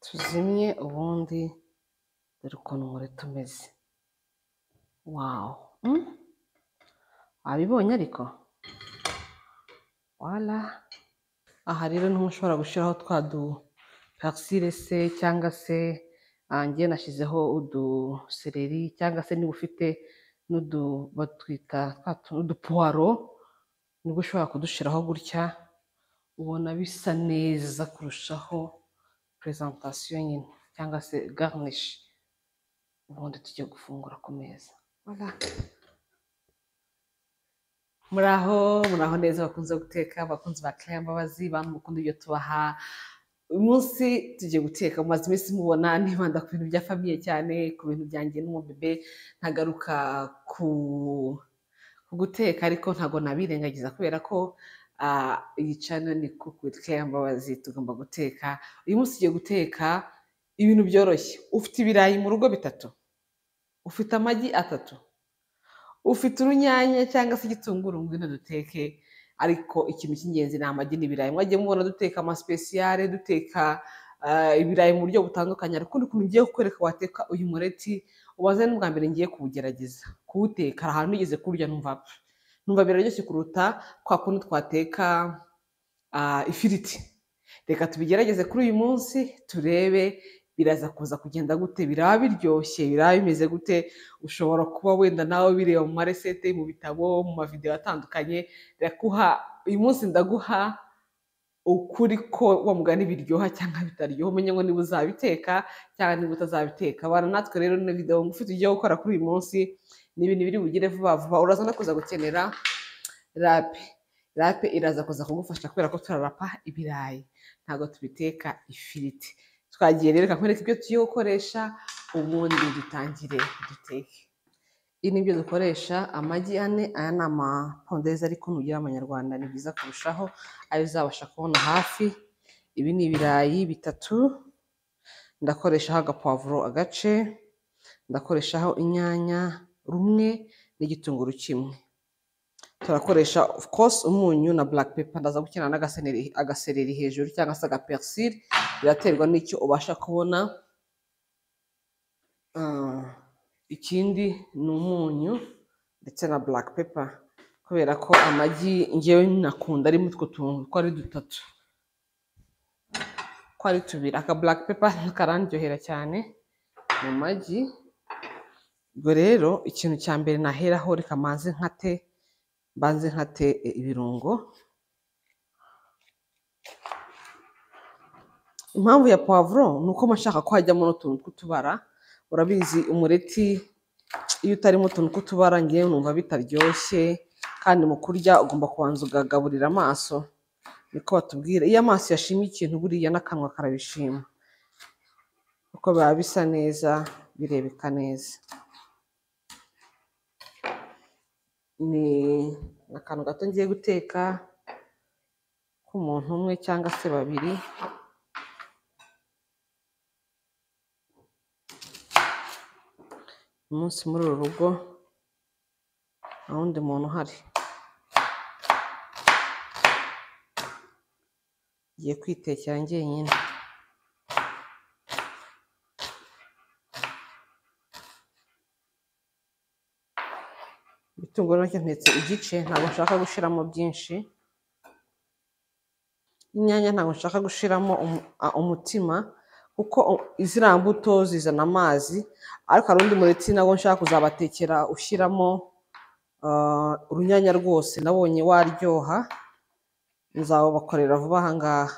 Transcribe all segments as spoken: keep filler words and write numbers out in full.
tuzimye ubundi dore ukuntu umureti umeze. Wawu! Wabibonye ariko? Wala! Aha rero niho ushobora gushyiraho twa du persile se cyangwa se njye nashyizeho udusereri cyangwa se niba ufite n'udu batwita udupuwaro nibwo ushobora kudushyiraho gutya ubona bisa neza kurushaho presentation nyine cyangwa se garnish. Ubundi tujye gufungura ku meza. Voilà. Muraho, muraho neza bakunze guteka, abakunzi ba Claire Mbabazi, bantu mukunda ibyo tubaha. Uyu munsi tugiye guteka, mumaze iminsi mubona nibanda ku bintu bya famiye cyane, ku bintu byanjye n'umubebe, ntagaruka ku guteka ariko ntago nabirengagiza kubera ko iyi channel ni Cook with Claire Mbabazi, tugomba guteka. Uyu munsi tugiye guteka ibintu byoroshye. Ufite ibirayi mu rugo bitatu, ufite amagi atatu, ufite urunyanya cyangwa se igitunguru ngwino duteke, ariko ikintu cy'ingenzi ni amagi n'ibirayi. Mwagiye mubona duteka ama speciale, duteka ibirayi mu buryo butandukanye, ariko ukuntu ngiye kukwereka wateka uyu mureti ubaze n'ubwa mbere ngiye kuwugerageza kuwuteka. Hari ahantu nigeze kurya numva numva biraryoshye kuruta kwa kundi twateka ifiriti. Reka tubigerageze kuri uyu munsi turebe biraza kuza kugenda gute, biraba biryoshye, biraba bimeze gute. Ushobora kuba wenda nawe bireba mu maresete, mu bitabo, mu mavideo atandukanye. Rakuha uyu munsi ndaguha ukuri ko wa mugani biryoha cyangwa bitaryoha, umenye ngo niba uzabiteka cyangwa niba utazabiteka. Bana natwe rero ni video ngufi tugiye gukora kuri uyu munsi, ni ibintu biri bugire vuba vuba. Uraza no kuza gukenera rape. Rape iraza kuza kugufasha kubera ko turarapa ibirayi, ntago tubiteka ifiriti. Twagiye rero kakwereka ibyo tugiye gukoresha ubundi dutangire duteke. Ibi nibyo dukoresha: amagi ane, aya ni amapondeze ariko nugira amanyarwanda ni byiza kurushaho, ayo uzabasha kubona hafi. Ibi ni ibirayi bitatu, ndakoreshaho agapavuro agace, ndakoreshaho inyanya rumwe n'igitunguru kimwe. Turakoresha of course umunyu na black pepper, ndaza gukina n'agasereri agasereri hejuru cyangwa se agapersile, biraterwa n'icyo ubasha kubona. Uh, ikindi ni umunyu ndetse na black pepper kubera ko amagi ngewe nakunda ari mutwo tuntu ko ari dutatu, ko ari tubiri. Aka black pepper karandyohera cyane mu magi. Ubwo rero ikintu cya mbere naheraho, reka manze nkate banze nkate ibirungo. Impamvu ya poivron nuko mashaka ko hajyamo n'utuntu tw'utubara. Urabizi umureti iyo utarimo utuntu tw'utubara ngiye numva bitaryoshye, kandi mu kurya ugomba kubanza ugagaburira amaso, niko batubwira. Iyo amaso yashimye ikintu buriya n'akanwa karabishima, uko biba bisa neza, birebeka neza. Ni akantu gato ngiye guteka k'umuntu umwe cyangwa se babiri. Umunsi muri uru rugo nta wundi muntu uhari, ngiye kwitekera njyenyine. Ibitunguru nacyo ntetse igice, ntabwo nshaka gushiramo byinshi. Inyanya ntabwo nshaka gushiramo umutima kuko iziriya mbuto zizana amazi, ariko hari undi mureti nawo nshaka kuzabatekera ushyiramo urunyanya rwose, nabonye waryoha, nzabakorera vuba aha ngaha.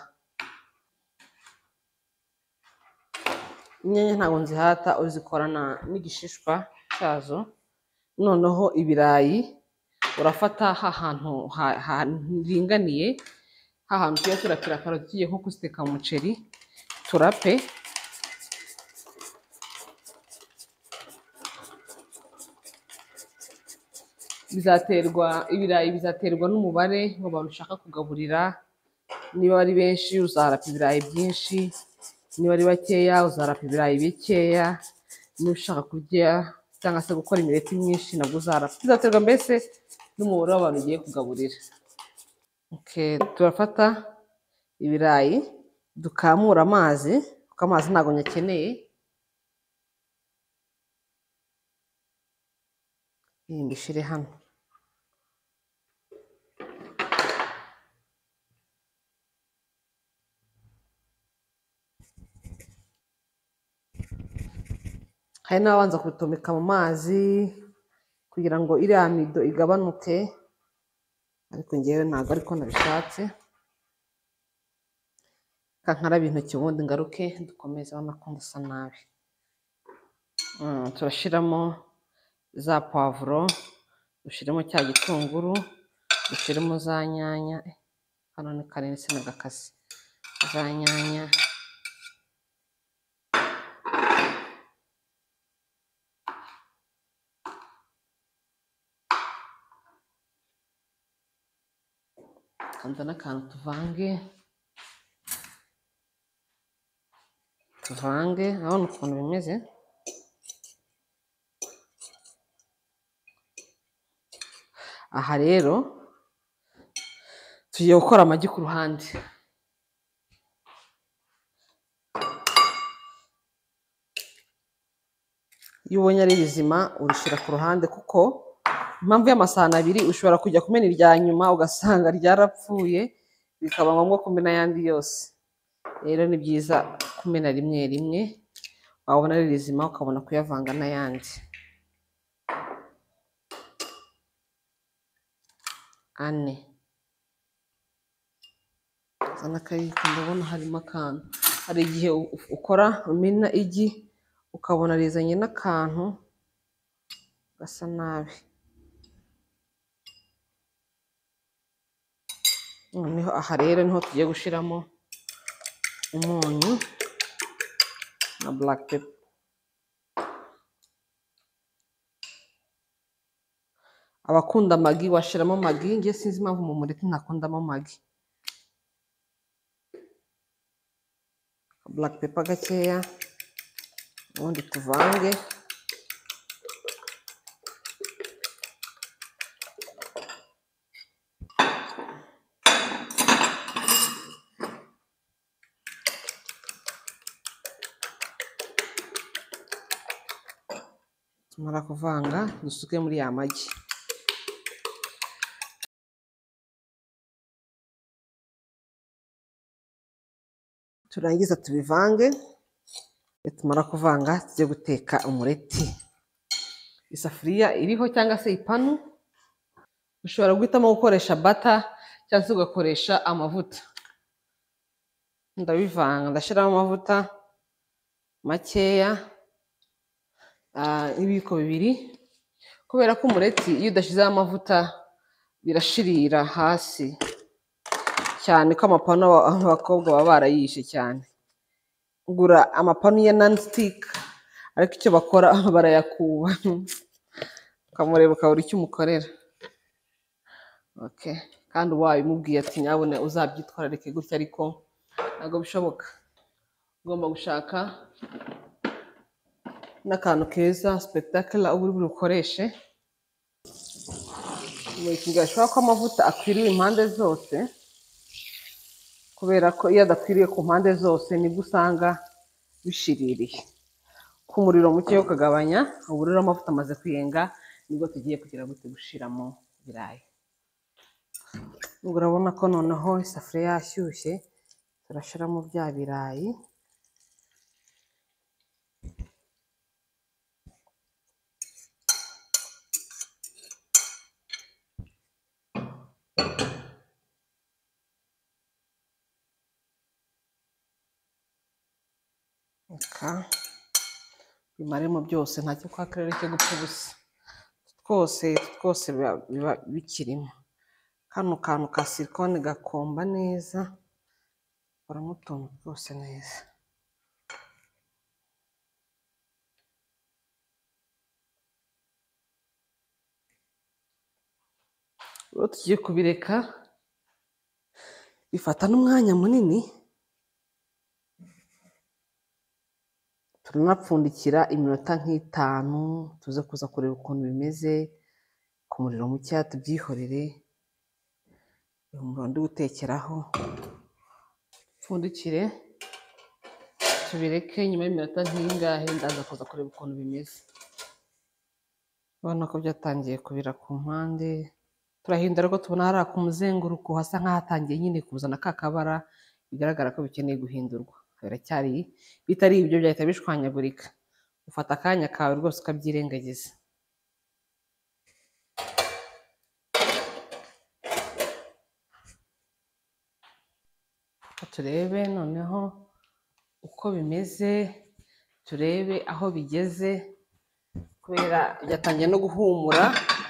Inyanya ntabwo nzihata, uzikorana n'igishishwa cyazo. Noneho ibirayi urafata hahantu haringaniye, hahantu tugiye turapira karoti tugiye nko kuziteka mu muceri, turape. Bizaterwa ibirayi bizaterwa n'umubare w'abantu ushaka kugaburira. Niba ari benshi uzarapa ibirayi byinshi, niba ari bakeya uzarapa ibirayi bikeya. Niba ushaka kurya cyangwa se gukora imireti myinshi nabwo uzarapa. Bizaterwa mbese n'umubare w'abantu ugiye kugaburira. Okay, turafata ibirayi dukamura amazi kuko amazi ntabwo nyakeneye. Iyi mbishyire hano. Hari n'abanza kubitomeka mu mazi kugira ngo iriya mido igabanuke, ariko ngewe ntabwo ariko nabishatse. Kankarabe intoki ubundi ngaruke dukomeze, urabona ko ndasa nabi. Turashyiramo za pavuro, dushyiremo cya gitunguru, dushyiremo za nyanya. Hano ni kanini sinagakase. Za nyanya, kanda n'akantu tuvange tuvange urabona ukuntu bimeze. Aha rero tugiye gukora amagi ku ruhande. Iyo ubonye ari rizima urishyira ku ruhande, kuko impamvu y'amasahani abiri ushobora kujya kumena irya nyuma ugasanga ryarapfuye, bikaba ngombwa kumena ayandi yose. Rero ni byiza kumena rimwe rimwe, wabona ari rizima ukabona kuyavanga n'ayandi. ane zana akayiko, ndabona harimo akantu. Hari igihe ukora umena igi ukabona rizanye n'akantu gasa nabi. Noneho aha rero niho tugiye gushyiramo umunyu na black pepper. Abakunda amagi washyiramo magi, njye sinzi impamvu mu mureti ntakundamo magi. Black pepper gakeya, ubundi tuvange. Tumara kuvanga dusuke muri ya magi. Turangiza tubivange. Tumara kuvanga tujye guteka umureti. Isafuriya iriho cyangwa se ipanu, ushobora guhitamo gukoresha bata cyangwa se ugakoresha amavuta. Ndabivanga, ndashyiramo amavuta makeya, ibiyiko bibiri, kubera ko umureti iyo udashyizeho amavuta birashirira hasi cyane, ko amapanu abakobwa baba barayishe cyane. Ugura amapanu ya non-stick, ariko icyo bakora barayakuba ukamureba ukabura icyo umukorera. Okay. Kandi wabimubwiye ati nyabune uzabyitwararike gutya, ariko ntabwo bishoboka. Ugomba gushaka n'akantu keza spectacular uba uri bukoreshe. Gashobora ko amavuta akwiriye impande zose, kubera ko iyo adakwiriye ku mpande zose nibwo usanga bishiririye. Ku muriro muke ukagabanya, ubu rero amavuta amaze kuyenga, nibwo tugiye kugira gute gushiramo ibirayi. Ubwo urabona ko noneho isafuriya yashyushye, turashyiramo bya birayi. Reka bimaremo byose, ntacyo kwa karere cyo gupfa ubusa. Twose twose biba bikirimo. Kano kantu ka silikone gakomba neza, koramo utuntu twose neza. Rero tugiye kubireka bifata n'umwanya munini. Turanapfundikira iminota nk'itanu, tuze kuza kureba ukuntu bimeze ku muriro muke, tubyihorere. Uyu muriro ndi gutekeraho, pfundikire tubireke nyuma y'iminota nk'ingahe ndaza kuza kureba ukuntu bimeze. Urabona ko byatangiye kubira ku mpande, turahindura ko tubona hariya ku muzenguruko hasa nk'ahatangiye nyine kuzana ka kabara, bigaragara ko bikeneye guhindurwa. Biracyari bitari ibyo byahita bishwanyagurika, ufata akanya kawe rwose ukabyirengagiza. Turebe noneho uko bimeze, turebe aho bigeze, kubera byatangiye no guhumura.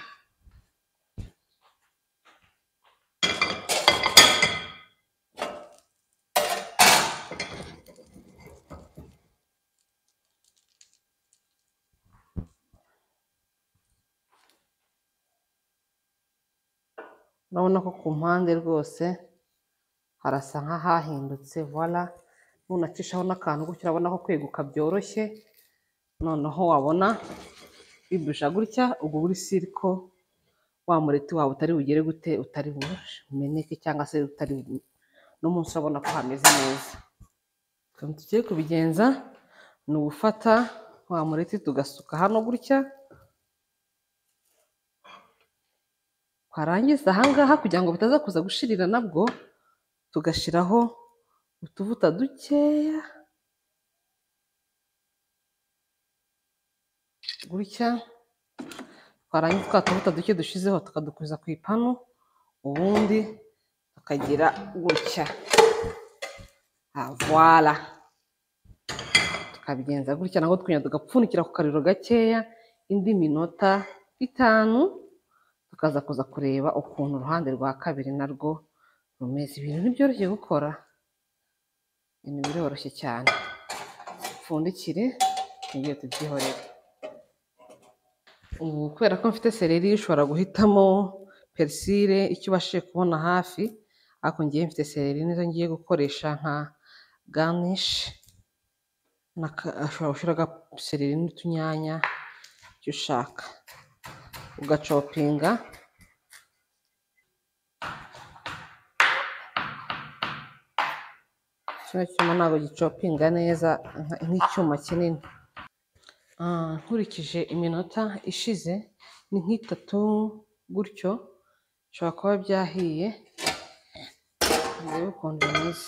Urabona ko ku mpande rwose harasa nk'ahahindutse, voila. Nunacishaho n'akantu gutya urabona ko kweguka byoroshye, noneho wabona bibusha gutya, ubwo buri siriko wa mureti wawe utari bugere gute, utari bumeneke cyangwa se utari n'umunsi urabona ko hameze neza. Ukuntu tugiye kubigenza ni ugufata wa mureti tugasuka hano gutya, twarangiza ahangaha kugira ngo bitaza kuza gushirira nabwo tugashyiraho utuvuta dukeya gutya, twarangiza twa tuvuta duke dushizeho tukadukuza ku ipanu, ubundi tukagira gutya, voila. Tukabigenza gutya nabwo twongera tugapfundikira ku kariro gakeya indi minota itanu, tukaza kuza kureba ukuntu uruhande rwa kabiri narwo rumeze. Ibintu ntibyoroshye gukora, ibintu biroroshye cyane. Upfundikire tugiye tubyihorere. Ubu kubera ko mfite seleri, ushobora guhitamo perisile icyo ubashije kubona hafi, ariko ngiye mfite seleri nizo ngiye gukoresha nka ganishi. Ushobora gushyira seleri n'utunyanya icyo ushaka, ugacopinga. Kino cyuma ntabwo gicopinga neza nk'icyuma kinini. Nkurikije iminota ishize ni nk'itatu gutyo, bishobora kuba byahiye. Ndebe ukuntu bimeze.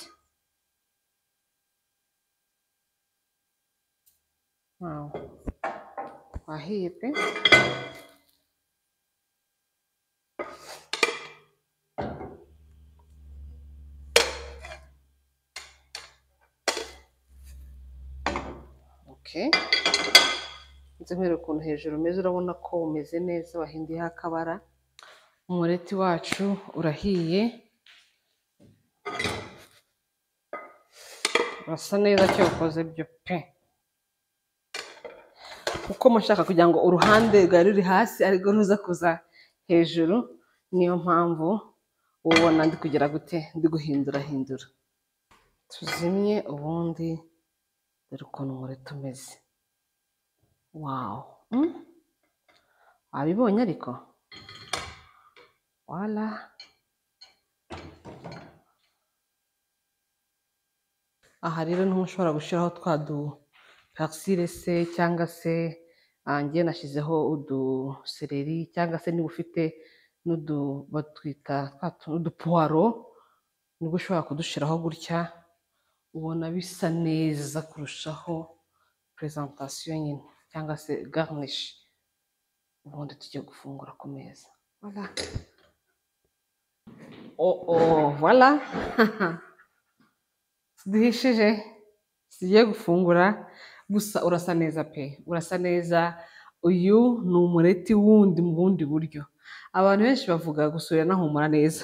Wahiye pe! Okay. Nze nkwereke ukuntu hejuru umeze, urabona ko umeze neza, wahinduyeho akabara. Umureti wacu urahiye, urasa neza cyo ukoze byo pe! Kuko mushaka kugira ngo uruhande rwari ruri hasi ariko ruza kuza hejuru, niyo mpamvu ubona ndi kugira gute, ndi guhindura hindura. Tuzimye ubundi dore ukuntu umureti umeze. Wow! Wabibonye ariko? Voila! Aha rero niho ushobora gushyiraho twa du perisile se, cyangwa se njye nashyizeho uduseleri, cyangwa se niba ufite n'udu batwita udupuwaro, nibwo ushobora kudushyiraho gutya, ubona bisa neza kurushaho presentation nyine, cyangwa se garnish. Ubundi tujye gufungura ku meza. Voila! Oh oh, voila! Duhishije, tugiye gufungura, gusa urasa neza pe, urasa neza. Uyu ni umureti wundi mu bundi buryo. Abantu benshi bavuga gusura nahumura neza.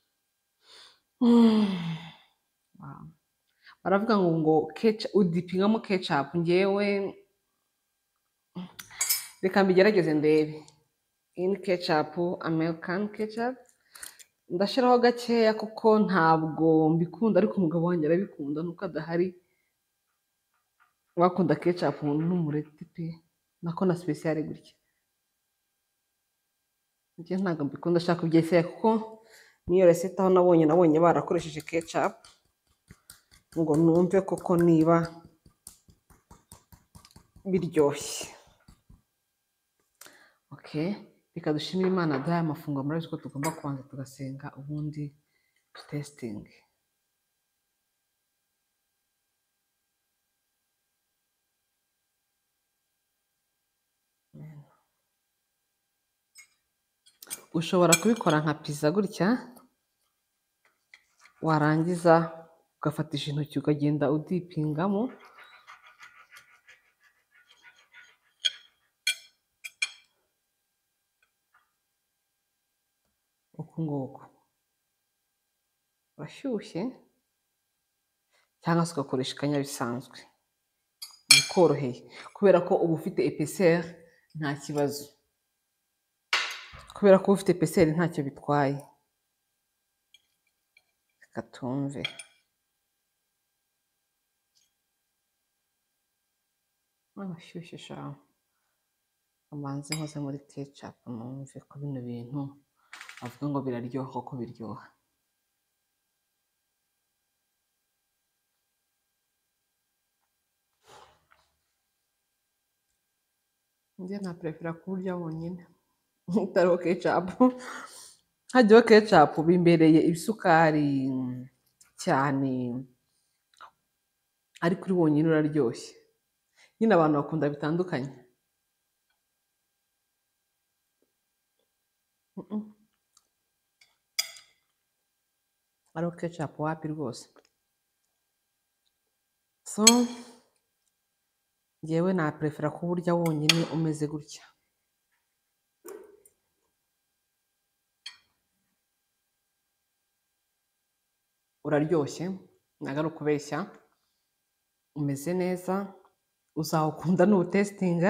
Baravuga ngo ngo udipingamo ketchup, ngewe reka mbigerageze ndebe. Iyi ni ketchup, American ketchup. Ndashyiraho gakeya kuko ntabwo mbikunda, ariko umugabo wanjye arabikunda, nuko adahari. Wakunda ketchup n'umureti pe, nako na special gutya. Njye ntabwo mbikunda, ndashaka kubyesera kuko niyo reseta aho nabonye nabonye barakoresheje ketchup, ngo numve koko niba biryoshye. Okay, reka dushimire Imana duhaye amafunguro, murabizi ko tugomba kubanza tugasenga ubundi tutesitinge. Ushobora kubikora nka pizza gutya, warangiza ugafatisha intoki ukagenda udipingamo, uku nguku urashyushye, cyangwa se ugakoresha ikanya bisanzwe bikoroheye, kubera ko uba ufite epeseri nta kibazo, kubera ko uba ufite epeseri ntacyo bitwaye. Reka tumve. Arashyushye sha, amanzi nkoze muri kecapu numve ko bino bintu bavuga ngo biraryoha koko biryoha. Njye na prefera kuburya wonyine utariho kecapu. Hajyaho kecapu bimbereye ibisukari cyane, ariko uri wonyine uraryoshye. Nyine abantu bakunda bitandukanye. Ariho kecapu wapi rwose. So njyewe na prefera kuburya wonyine umeze gutya. Uraryoshye, ntabwo ari ukubeshya, umeze neza, uzawukunda n'uwutesitinga.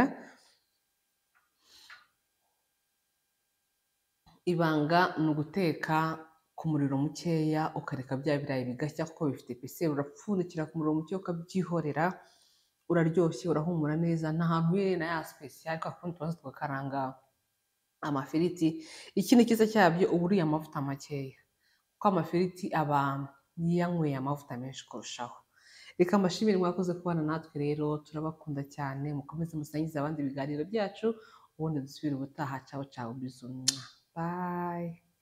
Ibanga ni uguteka ku muriro mukeya, ukareka bya birayi bigashya kuko bifite epeseri, urapfundikira ku muriro mukeya ukabyihorera, uraryoshye, urahumura neza, nta hantu uhuye na ya sipesiyali kwa kundi tubanza tugakaranga amafiriti. Ikindi cyiza cyabyo uba uriye amavuta makeya, kuko amafiriti aba yanyweye amavuta menshi kurushaho. Reka mbashimire mwakoze kubana natwe rero, turabakunda cyane, mukomeze musangize abandi ibiganiro byacu, ubundi dusubire ubutaha. Ciao ciao, bisous, bye.